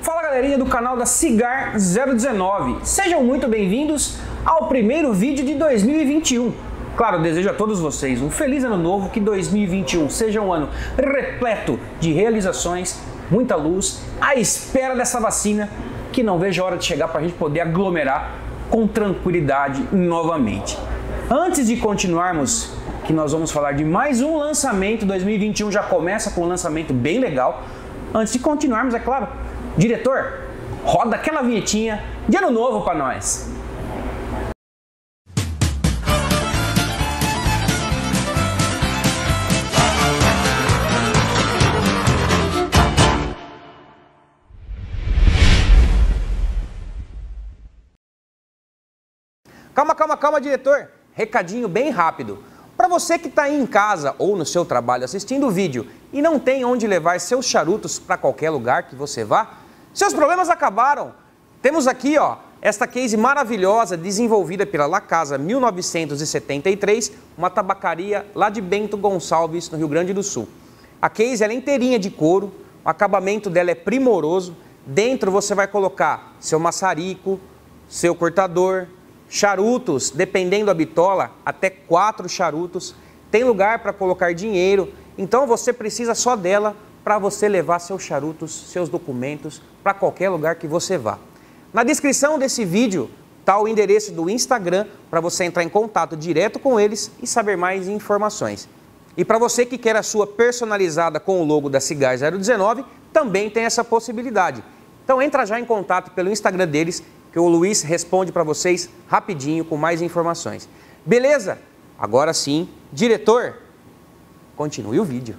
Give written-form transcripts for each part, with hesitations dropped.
Fala galerinha do canal da Cigar 019, sejam muito bem-vindos ao primeiro vídeo de 2021. Claro, eu desejo a todos vocês um feliz ano novo, que 2021 seja um ano repleto de realizações, muita luz, à espera dessa vacina, que não vejo a hora de chegar para a gente poder aglomerar com tranquilidade novamente. Antes de continuarmos, que nós vamos falar de mais um lançamento, 2021 já começa com um lançamento bem legal. Antes de continuarmos, é claro, diretor, roda aquela vinhetinha de ano novo para nós. Calma, diretor. Recadinho bem rápido. Para você que está aí em casa ou no seu trabalho assistindo o vídeo e não tem onde levar seus charutos para qualquer lugar que você vá, seus problemas acabaram. Temos aqui, ó, esta case maravilhosa desenvolvida pela La Casa 1973, uma tabacaria lá de Bento Gonçalves, no Rio Grande do Sul. A case ela é inteirinha de couro, o acabamento dela é primoroso. Dentro você vai colocar seu maçarico, seu cortador, charutos, dependendo da bitola, até 4 charutos. Tem lugar para colocar dinheiro, então você precisa só dela para você levar seus charutos, seus documentos para qualquer lugar que você vá. Na descrição desse vídeo está o endereço do Instagram para você entrar em contato direto com eles e saber mais informações. E para você que quer a sua personalizada com o logo da Cigar 019, também tem essa possibilidade. Então entra já em contato pelo Instagram deles, que o Luiz responde para vocês rapidinho com mais informações. Beleza? Agora sim, diretor, continue o vídeo.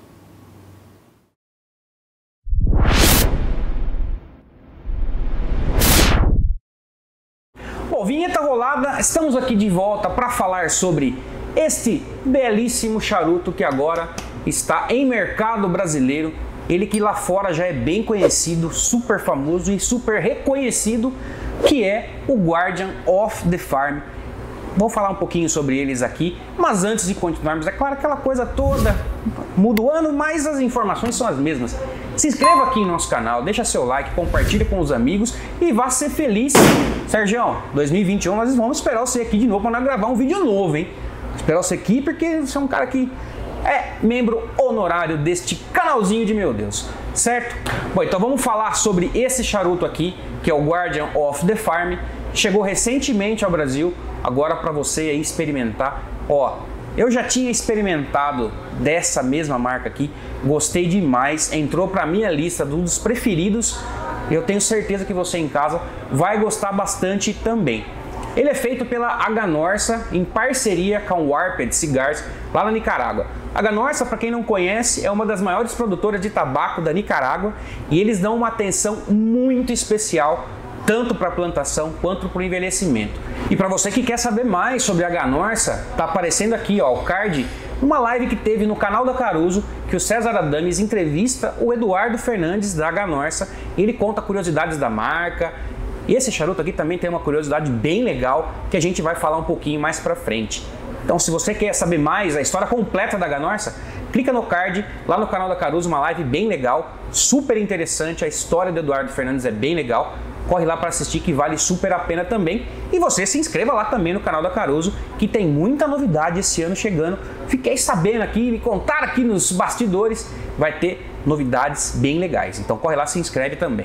Bom, vinheta rolada, estamos aqui de volta para falar sobre este belíssimo charuto que agora está em mercado brasileiro. Ele que lá fora já é bem conhecido, super famoso e super reconhecido, que é o Guardian of the Farm. Vou falar um pouquinho sobre eles aqui, mas antes de continuarmos, é claro, aquela coisa toda, muda o ano, mas as informações são as mesmas. Se inscreva aqui no nosso canal, deixa seu like, compartilha com os amigos e vá ser feliz. Sergião, 2021 nós vamos esperar você aqui de novo para nós gravar um vídeo novo, hein? Esperar você aqui porque você é um cara que é membro honorário deste canalzinho de meu Deus, certo? Bom, então vamos falar sobre esse charuto aqui, que é o Guardian of the Farm. Chegou recentemente ao Brasil, agora para você aí experimentar. Ó, eu já tinha experimentado dessa mesma marca aqui, gostei demais, entrou para minha lista dos preferidos. Eu tenho certeza que você em casa vai gostar bastante também. Ele é feito pela Aganorsa em parceria com o Warped Cigars, lá na Nicarágua. A Aganorsa, para quem não conhece, é uma das maiores produtoras de tabaco da Nicarágua e eles dão uma atenção muito especial tanto para a plantação quanto para o envelhecimento. E para você que quer saber mais sobre a Aganorsa, tá aparecendo aqui, ó, o card, uma live que teve no canal da Caruso, que o César Adames entrevista o Eduardo Fernandes da Aganorsa e ele conta curiosidades da marca. E esse charuto aqui também tem uma curiosidade bem legal que a gente vai falar um pouquinho mais pra frente. Então, se você quer saber mais a história completa da Aganorsa, clica no card, lá no canal da Caruso, uma live bem legal, super interessante, a história do Eduardo Fernandes é bem legal. Corre lá para assistir que vale super a pena também. E você se inscreva lá também no canal da Caruso, que tem muita novidade esse ano chegando. Fiquei sabendo aqui, me contaram aqui nos bastidores, vai ter novidades bem legais. Então corre lá, se inscreve também.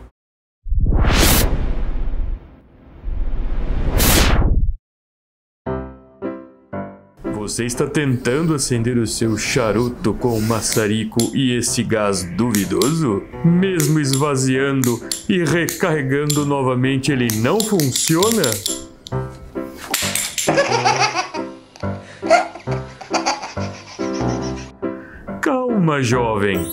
Você está tentando acender o seu charuto com maçarico e esse gás duvidoso? Mesmo esvaziando e recarregando novamente, ele não funciona? Calma, jovem.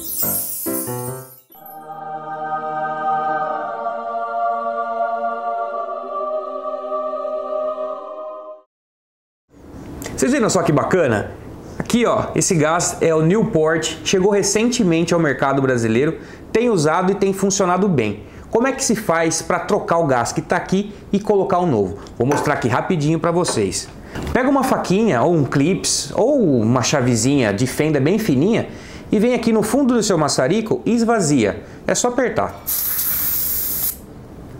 Vocês viram só que bacana? Aqui, ó, esse gás é o Newport, chegou recentemente ao mercado brasileiro, tem usado e tem funcionado bem. Como é que se faz para trocar o gás que está aqui e colocar um novo? Vou mostrar aqui rapidinho para vocês. Pega uma faquinha ou um clips ou uma chavezinha de fenda bem fininha e vem aqui no fundo do seu maçarico e esvazia. É só apertar.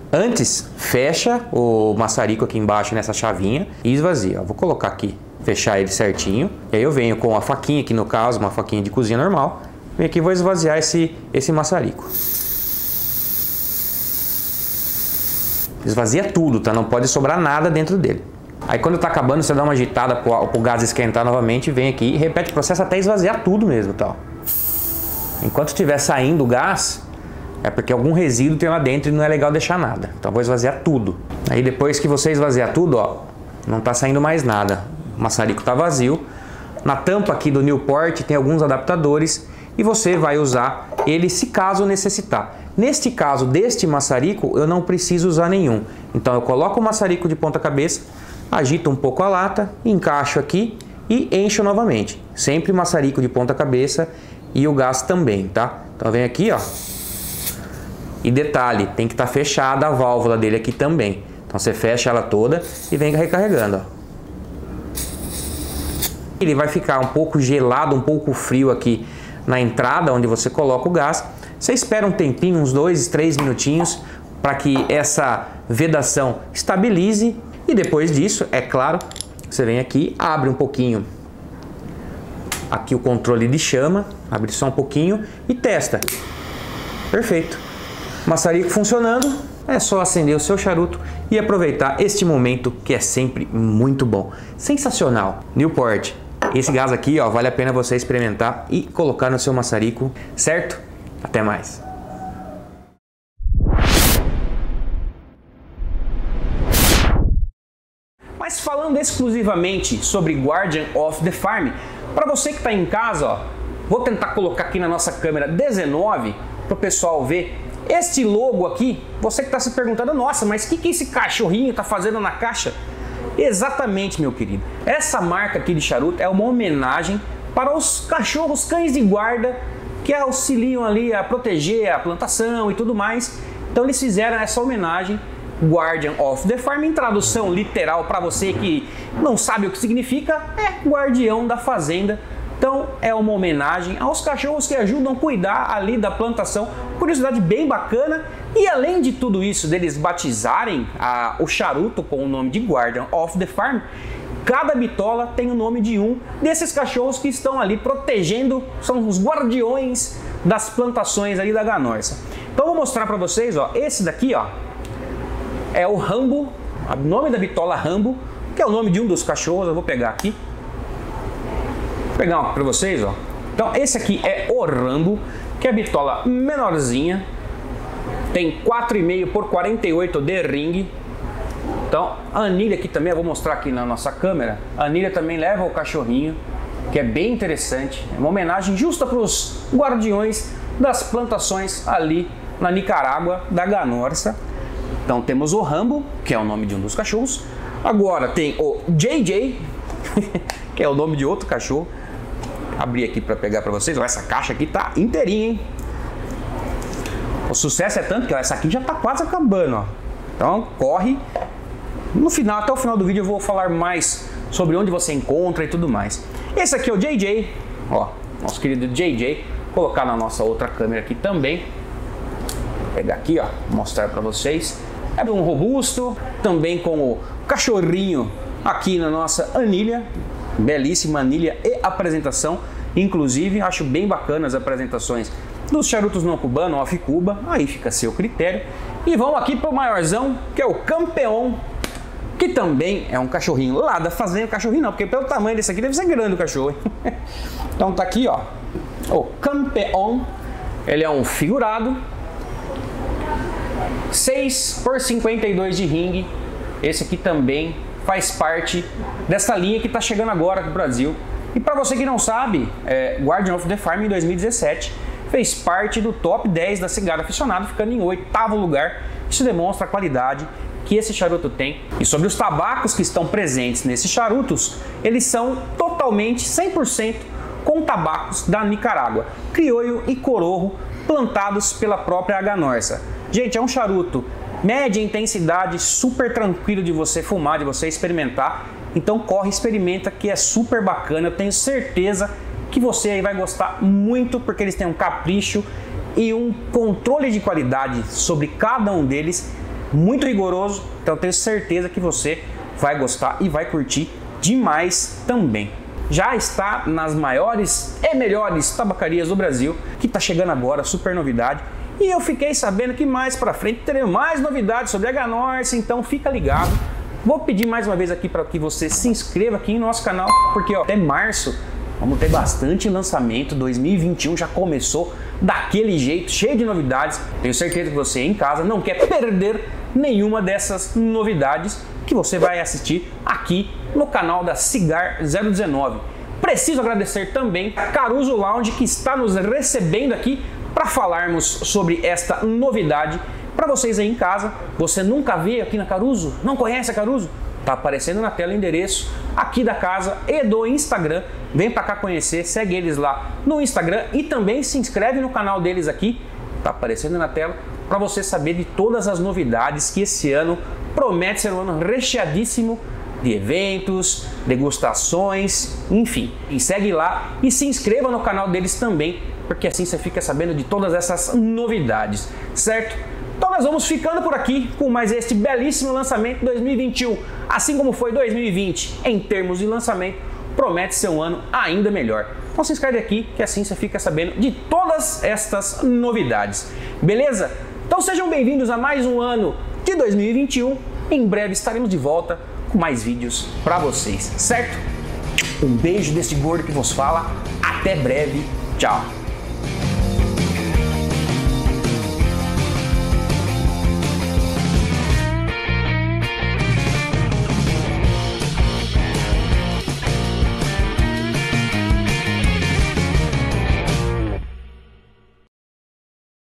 Antes, fecha o maçarico aqui embaixo nessa chavinha e esvazia. Vou colocar aqui, fechar ele certinho. E aí eu venho com a faquinha aqui, no caso, uma faquinha de cozinha normal. Venho aqui e vou esvaziar esse maçarico. Esvazia tudo, tá? Não pode sobrar nada dentro dele. Aí quando tá acabando, você dá uma agitada pro gás esquentar novamente, vem aqui e repete o processo até esvaziar tudo mesmo, tá? Enquanto estiver saindo o gás, é porque algum resíduo tem lá dentro e não é legal deixar nada. Então vou esvaziar tudo. Aí depois que você esvaziar tudo, ó, não tá saindo mais nada. O maçarico tá vazio. Na tampa aqui do Newport tem alguns adaptadores e você vai usar ele se caso necessitar. Neste caso deste maçarico, eu não preciso usar nenhum. Então eu coloco o maçarico de ponta cabeça, agito um pouco a lata, encaixo aqui e encho novamente. Sempre maçarico de ponta cabeça e o gás também, tá? Então vem aqui, ó. E detalhe, tem que estar fechada a válvula dele aqui também. Então você fecha ela toda e vem recarregando, ó. Ele vai ficar um pouco gelado, um pouco frio aqui na entrada onde você coloca o gás. Você espera um tempinho, uns 2, 3 minutinhos, para que essa vedação estabilize. E depois disso, é claro, você vem aqui, abre um pouquinho aqui o controle de chama, abre só um pouquinho e testa. Perfeito. Maçarico funcionando, é só acender o seu charuto e aproveitar este momento que é sempre muito bom. Sensacional. Newport. Esse gás aqui, ó, vale a pena você experimentar e colocar no seu maçarico, certo? Até mais. Mas falando exclusivamente sobre Guardian of the Farm, para você que está em casa, ó, vou tentar colocar aqui na nossa câmera 19 para o pessoal ver. Este logo aqui, você que está se perguntando, nossa, mas o que esse cachorrinho está fazendo na caixa? Exatamente, meu querido. Essa marca aqui de charuto é uma homenagem para os cachorros cães de guarda que auxiliam ali a proteger a plantação e tudo mais. Então eles fizeram essa homenagem, Guardian of the Farm, em tradução literal para você que não sabe o que significa, é guardião da fazenda. Então é uma homenagem aos cachorros que ajudam a cuidar ali da plantação. Curiosidade bem bacana. E além de tudo isso, deles batizarem o charuto com o nome de Guardian of the Farm, cada bitola tem o nome de um desses cachorros que estão ali protegendo, são os guardiões das plantações ali da Ganorsa. Então vou mostrar para vocês, ó, esse daqui, ó, é o Rambo, o nome da bitola Rambo, que é o nome de um dos cachorros. Eu vou pegar aqui, vou pegar para vocês, ó. Então esse aqui é o Rambo, que é a bitola menorzinha, tem 4,5 por 48 de ringue. Então a anilha aqui também, eu vou mostrar aqui na nossa câmera, a anilha também leva o cachorrinho, que é bem interessante, é uma homenagem justa para os guardiões das plantações ali na Nicarágua da Ganorsa. Então temos o Rambo, que é o nome de um dos cachorros. Agora tem o JJ, que é o nome de outro cachorro. Abri aqui para pegar para vocês. Ó, essa caixa aqui tá inteirinha, hein? O sucesso é tanto que ó, essa aqui já tá quase acabando, ó. Então corre. No final, até o final do vídeo eu vou falar mais sobre onde você encontra e tudo mais. Esse aqui é o JJ, ó, nosso querido JJ. Vou colocar na nossa outra câmera aqui também. Vou pegar aqui, ó, mostrar para vocês. É um robusto, também com o cachorrinho aqui na nossa anilha. Belíssima anilha e apresentação. Inclusive, acho bem bacana as apresentações dos charutos não cubanos, off Cuba. Aí fica a seu critério. E vamos aqui para o maiorzão, que é o Campeão, que também é um cachorrinho lá da fazenda. Cachorrinho não, porque pelo tamanho desse aqui deve ser grande o cachorro. Então tá aqui, ó, o Campeão. Ele é um figurado, 6 por 52 de ringue. Esse aqui também faz parte dessa linha que está chegando agora aqui no Brasil. E para você que não sabe, Guardian of the Farm em 2017 fez parte do top 10 da Cigarro Aficionado, ficando em 8º lugar. Isso demonstra a qualidade que esse charuto tem. E sobre os tabacos que estão presentes nesses charutos, eles são totalmente 100% com tabacos da Nicarágua, criollo e corojo, plantados pela própria Ganorsa. Gente, é um charuto média intensidade, super tranquilo de você fumar, de você experimentar. Então corre, experimenta, que é super bacana. Eu tenho certeza que você aí vai gostar muito, porque eles têm um capricho e um controle de qualidade sobre cada um deles muito rigoroso, então tenho certeza que você vai gostar e vai curtir demais também. Já está nas maiores e melhores tabacarias do Brasil, que está chegando agora, super novidade. E eu fiquei sabendo que mais para frente teremos mais novidades sobre a H-Norce, então fica ligado. Vou pedir mais uma vez aqui para que você se inscreva aqui em nosso canal, porque até março vamos ter bastante lançamento. 2021 já começou daquele jeito, cheio de novidades. Tenho certeza que você em casa não quer perder nenhuma dessas novidades que você vai assistir aqui no canal da Cigar 019. Preciso agradecer também a Caruso Lounge, que está nos recebendo aqui para falarmos sobre esta novidade. Para vocês aí em casa, você nunca veio aqui na Caruso? Não conhece a Caruso? Tá aparecendo na tela o endereço aqui da casa e do Instagram. Vem para cá conhecer, segue eles lá no Instagram e também se inscreve no canal deles aqui. Tá aparecendo na tela para você saber de todas as novidades que esse ano promete ser um ano recheadíssimo de eventos, degustações, enfim. E segue lá e se inscreva no canal deles também, porque assim você fica sabendo de todas essas novidades, certo? Então nós vamos ficando por aqui com mais este belíssimo lançamento 2021. Assim como foi 2020 em termos de lançamento, promete ser um ano ainda melhor. Então se inscreve aqui que assim você fica sabendo de todas estas novidades. Beleza? Então sejam bem-vindos a mais um ano de 2021. Em breve estaremos de volta com mais vídeos para vocês, certo? Um beijo desse gordo que vos fala. Até breve. Tchau.